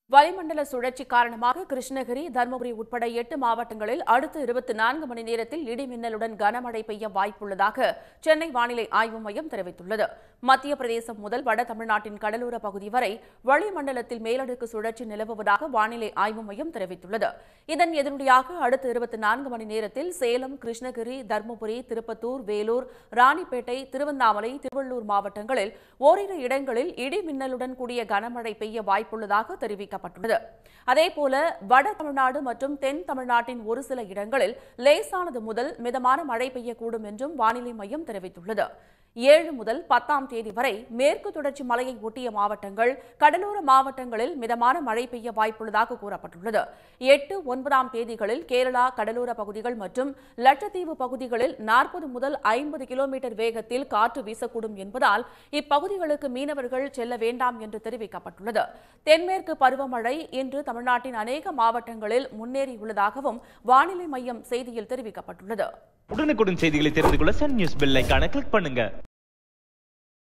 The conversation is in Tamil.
வளிமண்டல சுழற்சி காரணமாக கிருஷ்ணகிரி, தருமபுரி உட்பட 8 மாவட்டங்களில் அடுத்த 24 மணி நேரத்தில் இடி மின்னலுடன் கனமழை பெய்ய வாய்ப்புள்ளதாக சென்னை வானிலை ஆய்வு மையம் தெரிவித்துள்ளது. மத்திய பிரதேசம் முதல் வட தமிழ்நாட்டின் கடலோர பகுதி வரை வளிமண்டலத்தில் மேலடுக்கு சுழற்சி நிலவுவதாக வானிலை ஆய்வு மையம் தெரிவித்துள்ளது. இதன் எதிரொலியாக அடுத்த 24 மணி நேரத்தில் சேலம், கிருஷ்ணகிரி, தருமபுரி, திருப்பத்தூர், வேலூர், ராணிப்பேட்டை, திருவண்ணாமலை, திருவள்ளூர் மாவட்டங்களில் ஓரிரு இடங்களில் இடி மின்னலுடன் கூடிய கனமழை பெய்ய வாய்ப்புள்ளதாக தெரிவிக்கப்பட்டுள்ளது. அதேபோல வட தமிழ்நாடு மற்றும் தென் தமிழ்நாட்டின் ஒரு சில இடங்களில் லேசானது முதல் மிதமான மழை பெய்யக்கூடும் என்றும் வானிலை மையம் தெரிவித்துள்ளது. 7 முதல் 10ஆம் தேதி வரை மேற்கு தொடர்ச்சி மலையை ஒட்டிய மாவட்டங்கள், கடலோர மாவட்டங்களில் மிதமான மழை பெய்ய வாய்ப்புள்ளதாக கூறப்பட்டுள்ளது. 8, 9ஆம் தேதிகளில் கேரளா கடலோர பகுதிகள் மற்றும் லட்சத்தீவு பகுதிகளில் 40 முதல் 50 கிலோமீட்டர் வேகத்தில் காற்று வீசக்கூடும் என்பதால் இப்பகுதிகளுக்கு மீனவர்கள் செல்ல வேண்டாம் என்று தெரிவிக்கப்பட்டுள்ளது. தென்மேற்கு பருவமழை இன்று தமிழ்நாட்டின் அநேக மாவட்டங்களில் முன்னேறியுள்ளதாகவும் வானிலை மையம் செய்தியில் தெரிவிக்கப்பட்டுள்ளது. உடனுக்குடன் செய்திகளை தெரிந்து கொள்ள சன் நியூஸ் பெல் ஐகானை கிளிக் பண்ணுங்க.